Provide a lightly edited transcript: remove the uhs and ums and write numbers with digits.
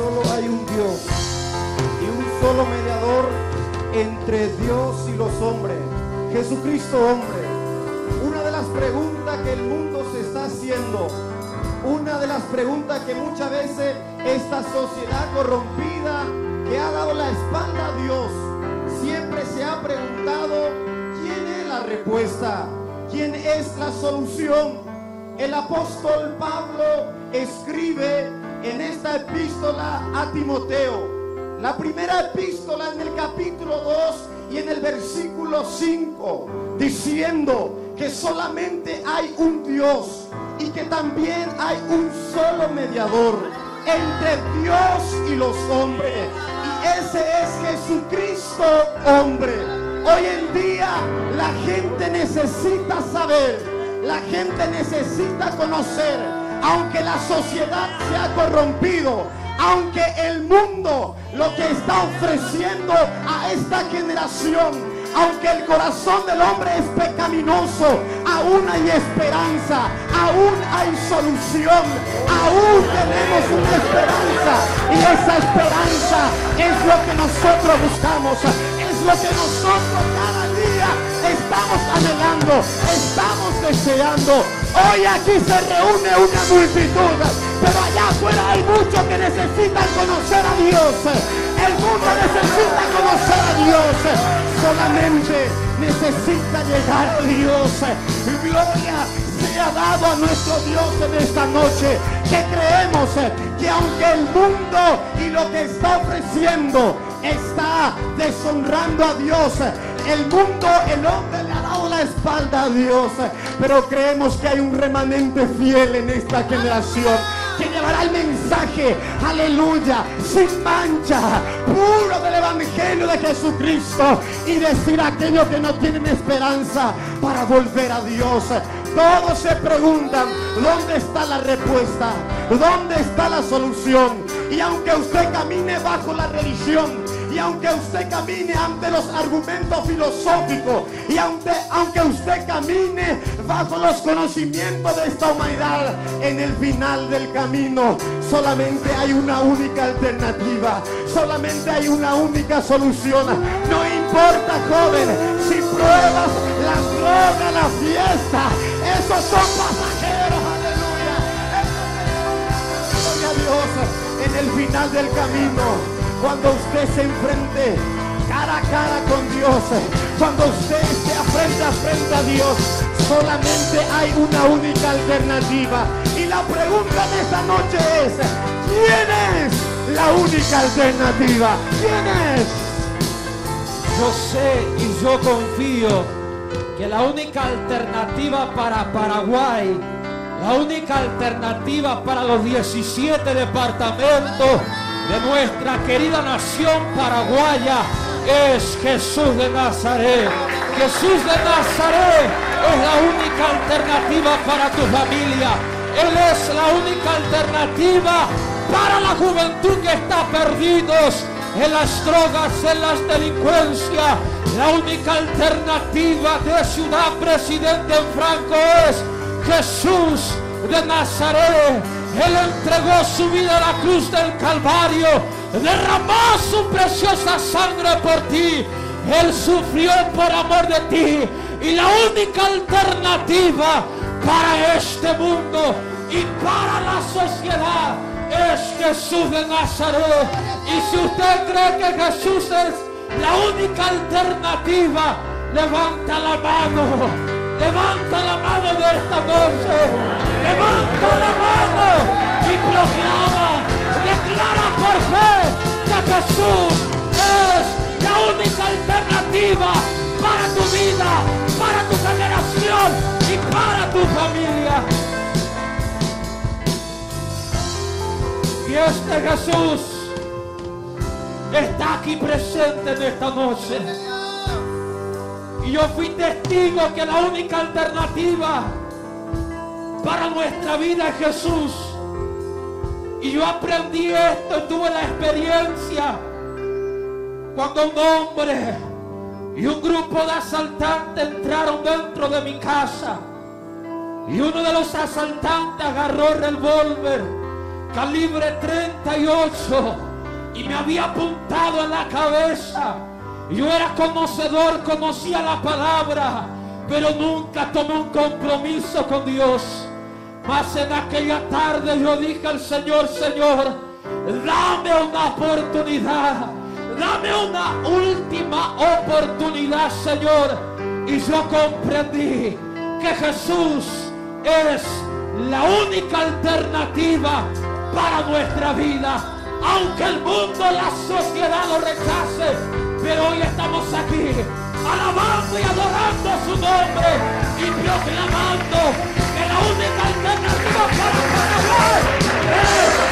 solo hay un Dios y un solo mediador entre Dios y los hombres, Jesucristo hombre. Una de las preguntas que el mundo se está haciendo, una de las preguntas que muchas veces esta sociedad corrompida que ha dado la espalda a Dios siempre se ha preguntado: ¿quién es la respuesta? ¿Quién es la solución? El apóstol Pablo escribe en esta epístola a Timoteo, la primera epístola, en el capítulo 2 y en el versículo 5, diciendo que solamente hay un Dios y que también hay un solo mediador entre Dios y los hombres, y ese es Jesucristo hombre. Hoy en día la gente necesita saber, la gente necesita conocer, aunque la sociedad se ha corrompido, aunque el mundo lo que está ofreciendo a esta generación, aunque el corazón del hombre es pecaminoso, aún hay esperanza, aún hay solución, aún tenemos una esperanza, y esa esperanza es lo que nosotros buscamos, es lo que nosotros cada día estamos anhelando, estamos deseando. Hoy aquí se reúne una multitud, pero allá afuera hay muchos que necesitan conocer a Dios. El mundo necesita conocer a Dios, solamente necesita llegar a Dios. Gloria sea dado a nuestro Dios en esta noche, que creemos que aunque el mundo y lo que está ofreciendo está deshonrando a Dios, el mundo, el hombre le ha dado la espalda a Dios, pero creemos que hay un remanente fiel en esta generación que llevará el mensaje, aleluya, sin mancha, puro del evangelio de Jesucristo, y decir a aquellos que no tienen esperanza para volver a Dios. Todos se preguntan: ¿dónde está la respuesta? ¿Dónde está la solución? Y aunque usted camine bajo la religión, y aunque usted camine ante los argumentos filosóficos, y aunque usted camine bajo los conocimientos de esta humanidad, en el final del camino solamente hay una única alternativa, solamente hay una única solución. No importa, joven, si pruebas la droga, la fiesta, esos son pasajeros, aleluya. Gloria a Dios. En el final del camino, cuando usted se enfrente cara a cara con Dios, cuando usted esté frente a frente a Dios, solamente hay una única alternativa. Y la pregunta de esta noche es: ¿quién es la única alternativa? ¿Quién es? Yo sé y yo confío que la única alternativa para Paraguay, la única alternativa para los 17 departamentos de nuestra querida nación paraguaya es Jesús de Nazaret. Jesús de Nazaret es la única alternativa para tu familia. Él es la única alternativa para la juventud que está perdidos en las drogas, en las delincuencias. La única alternativa de Ciudad Presidente Franco es Jesús de Nazaret. Él entregó su vida a la cruz del Calvario, derramó su preciosa sangre por ti. Él sufrió por amor de ti. Y la única alternativa para este mundo y para la sociedad es Jesús de Nazaret. Y si usted cree que Jesús es la única alternativa, levanta la mano. Levanta la mano de esta noche. Levanta la mano y proclama, declara por fe que Jesús es la única alternativa para tu vida, para tu generación y para tu familia. Y este Jesús está aquí presente en esta noche. Y yo fui testigo que la única alternativa para nuestra vida es Jesús. Y yo aprendí esto, tuve la experiencia cuando un hombre y un grupo de asaltantes entraron dentro de mi casa. Y uno de los asaltantes agarró el revólver calibre 38 y me había apuntado en la cabeza. Yo era conocedor, conocía la palabra, pero nunca tomé un compromiso con Dios. Mas en aquella tarde yo dije al Señor: Señor, dame una oportunidad, dame una última oportunidad, Señor. Y yo comprendí que Jesús es la única alternativa para nuestra vida. Aunque el mundo, la sociedad lo rechace, pero hoy estamos aquí alabando y adorando su nombre y proclamando que la única alternativa para Paraguay es